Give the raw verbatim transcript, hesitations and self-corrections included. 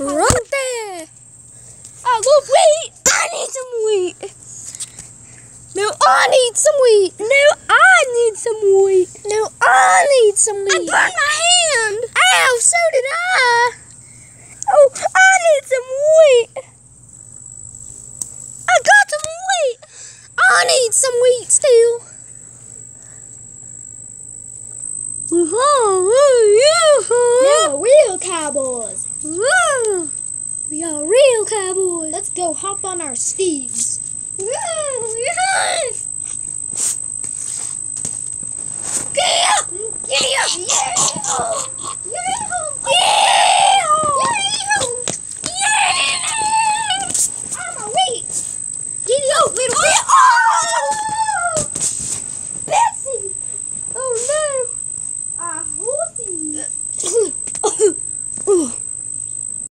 Right there. I love wheat. I need some wheat. No, I need some wheat. No, I need some wheat. No, I need some wheat. I burned my hand. Ow, so did I. Oh, I need some wheat. I got some wheat. I need some wheat still. Now real cowboys. Whoa. We are real cowboys. Let's go hop on our steeds. Whoa, yes. Get up. Get up. Yeah. Yeah. Yeah.